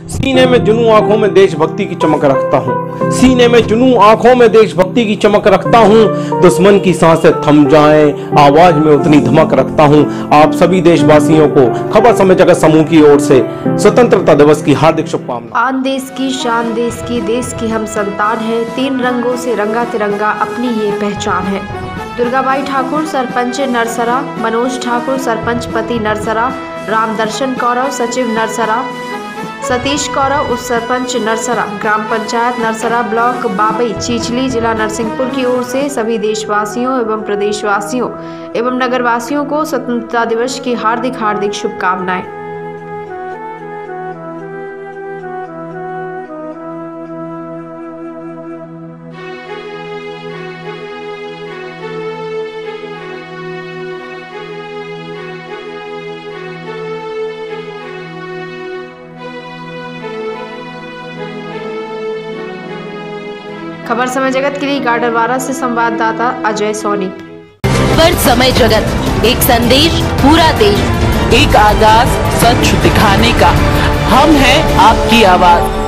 सीने में जुनून आंखों में देशभक्ति की चमक रखता हूँ। सीने में जुनून आंखों में देशभक्ति की चमक रखता हूँ। दुश्मन की सांसें थम जाएं, आवाज में उतनी धमक रखता हूँ। आप सभी देशवासियों को खबर समय जगत समूह की ओर से स्वतंत्रता दिवस की हार्दिक शुभकामनाएं। आन देश की शान देश की हम संतान है। 3 रंगों से रंगा तिरंगा अपनी ये पहचान है। दुर्गाबाई ठाकुर सरपंच नरसरा, मनोज ठाकुर सरपंच पति नरसरा, रामदर्शन कौरव सचिव नरसरा, सतीश कौरव उप सरपंच नरसरा, ग्राम पंचायत नरसरा, ब्लॉक बाबई चिचली, जिला नरसिंहपुर की ओर से सभी देशवासियों एवं प्रदेशवासियों एवं नगरवासियों को स्वतंत्रता दिवस की हार्दिक शुभकामनाएं। खबर समय जगत के लिए गाडरवारा से संवाददाता अजय सोनी। खबर समय जगत, एक संदेश पूरा देश, एक आगाज सच दिखाने का। हम हैं आपकी आवाज।